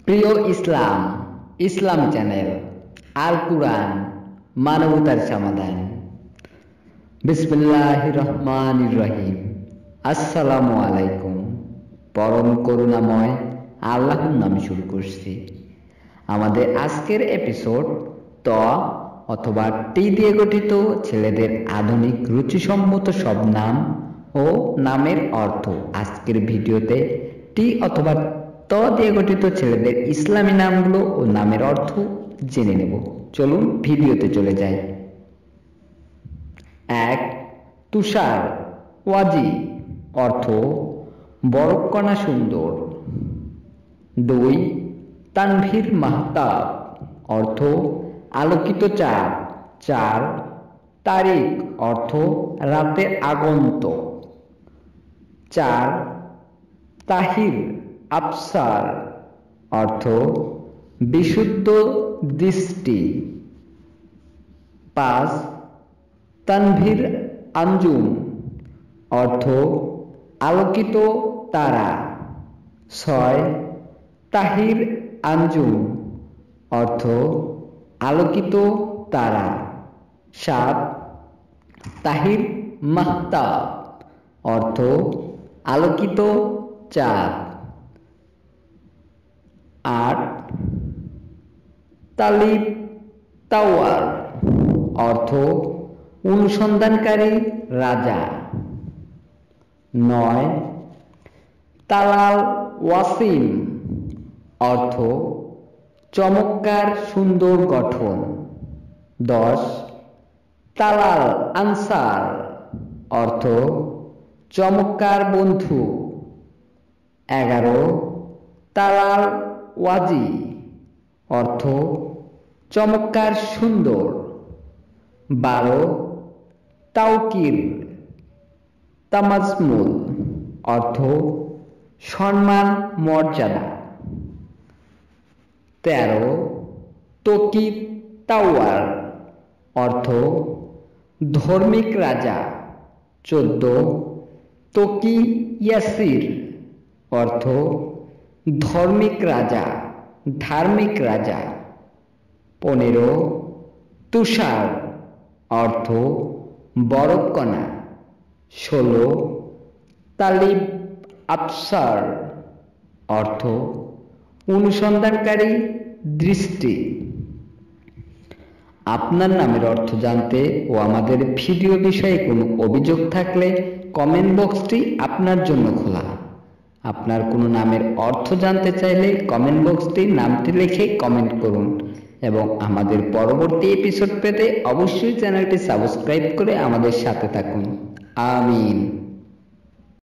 প্রিয় ইসলাম ইসলাম চ্যানেল আল কুরআন মানবতার সমাধান। বিসমিল্লাহির রহমানির রহিম। আসসালামু আলাইকুম। পরম করুণাময় আল্লাহর নামে শুরু করছি আমাদের আজকের এপিসোড। ত অথবা টি দিয়ে গঠিত ছেলেদের আধুনিক রুচিসম্মত সব নাম ও নামের অর্থ। আজকের ভিডিওতে টি অথবা ত দিয়ে গঠিত ছেলেদের ইসলামী নামগুলো ও নামের অর্থ জেনে নেব। চলুন ভিডিওতে চলে যাই। ১. তুষার ওয়াজি, অর্থ বরফকণা সুন্দর। ২. তানভীর মাহতাব, অর্থ আলোকিত চাঁদ। ৪. তারিক, অর্থ রাতের আগন্তুক। ৪. তাহির আফসার, অর্থ বিশুদ্ধ দৃষ্টি। ৫. তানভীর আঞ্জুম, অর্থ আলোকিত তারা। ৬. তাহির আঞ্জুম, অর্থ আলোকিত তারা। ৭. তাহির মাহতাব, অর্থ আলোকিত চাঁদ। ৮. তালিব তাওয়ার, অর্থ অনুসন্ধানকারী রাজা। ৯. তালাল ওয়াসিম, অর্থ চমৎকার সুন্দর গঠন। ১০. তালাল আনসার, অর্থ চমৎকার বন্ধু। ১১. তালাল ওয়াজি, অর্থ চমৎকার সুন্দর। ১২. তাওকির তামাজমুল, অর্থ সম্মান মর্যাদা। ১৩. তকি তাওয়ার, অর্থ ধর্মিক রাজা। ১৪. তকি ইয়াসির, অর্থ ধার্মিক রাজা। ১৫. তুষার, অর্থ বরফকণা। ১৬. তালিব আফসার, অর্থ অনুসন্ধানকারী দৃষ্টি। আপনার নামের অর্থ জানতে ও আমাদের ভিডিও বিষয়ে কোনো অভিযোগ থাকলে কমেন্ট বক্সটি আপনার জন্য খোলা। আপনার কোনো নামের অর্থ জানতে চাইলে কমেন্ট বক্সটি নামটি লিখে কমেন্ট করুন এবং আমাদের পরবর্তী এপিসোড পেতে অবশ্যই চ্যানেলটি সাবস্ক্রাইব করে আমাদের সাথে থাকুন। আমিন।